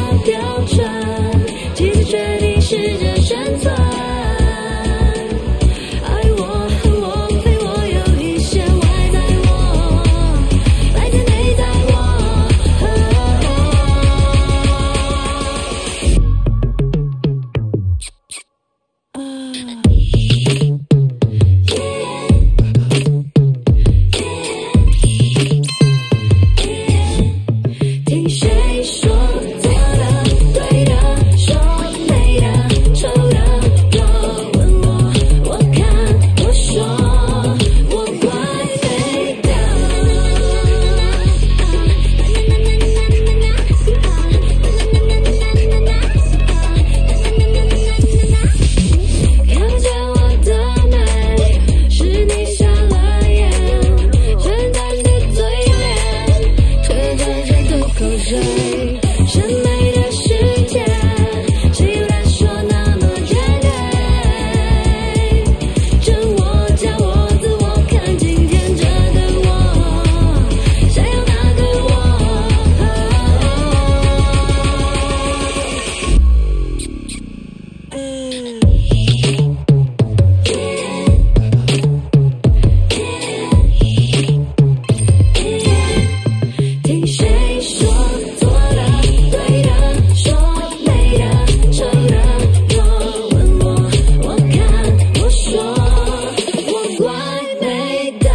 标准，其次决定适者生存。爱我恨我非我有一些外在我，来自内在我。听谁说错的、对的、说美的、丑的？若问我，我看，我说，我怪美的。看不见我的美，是你瞎了眼，称赞的嘴脸，却转身吐口水。审美的世界，谁有人说那么绝对？真我假我自我看，今天这个我，想要那个听谁说错的、对的、说美的、丑的？若问我，我看，我说，我怪美的。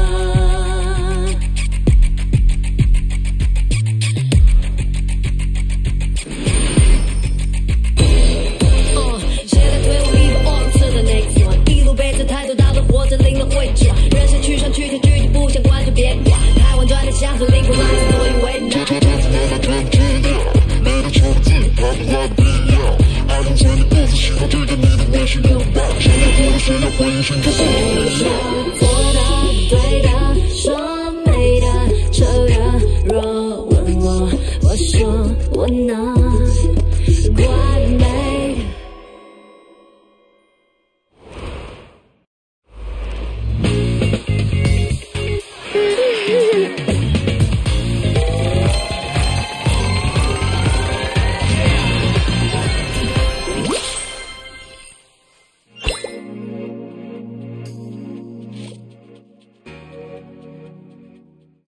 谁在推我一步 on to the next one？ 一路背着抬头大的活着，领了会转，人生去上去天去就不想管就别管，台湾转的像是灵魂来自所以为难。 没得求自，他不来的必要。爱从前的不自喜欢对着你的微信拥抱，想要活的谁要回应，选择不说错的、对的、说美的、丑的，若问我，我说我能。